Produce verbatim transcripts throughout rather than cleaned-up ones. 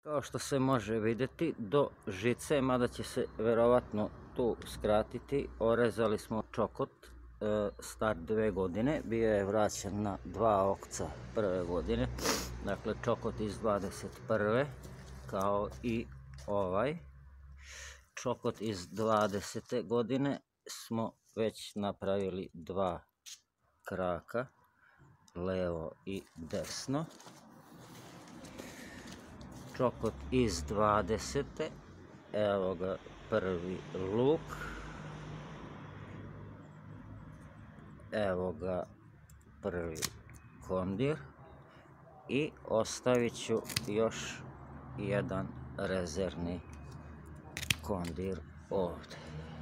Kao što se može vidjeti do žice, mada će se verovatno tu skratiti, orezali smo čokot star dve godine, bio je vraćan na dva okca prve godine, dakle čokot iz dvadeset prve kao i ovaj. Čokot iz dvadesete godine smo već napravili dva kraka, levo i desno. Čokot iz dvadesete, evo ga prvi luk, evo ga prvi kondir i ostavit ću još jedan rezervni kondir ovdje.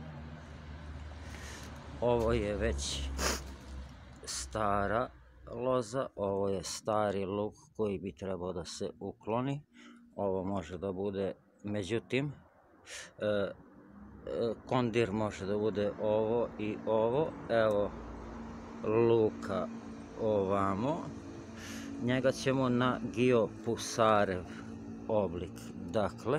Ovo je već stara loza, ovo je stari luk koji bi trebao da se ukloni. Ovo može da bude, međutim, e, kondir može da bude ovo i ovo. Evo luka ovamo. Njega ćemo na Giopusarev oblik. Dakle,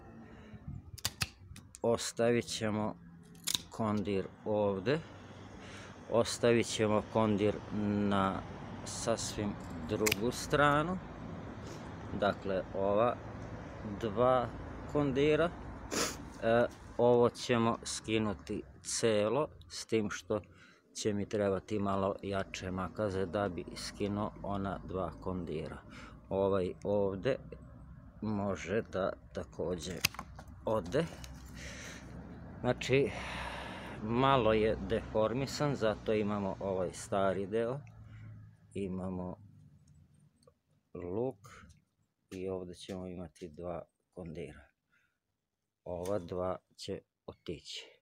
ostavit ćemo kondir ovde. Ostavit ćemo kondir na sasvim drugu stranu. Dakle, ova dva kondira. E, ovo ćemo skinuti celo, s tim što će mi trebati malo jače makaze da bi skinuo ona dva kondira. Ovaj ovde može da takođe ode. Znači, malo je deformisan, zato imamo ovaj stari deo. Imamo luk i ovdje ćemo imati dva kondira. Ova dva će otići.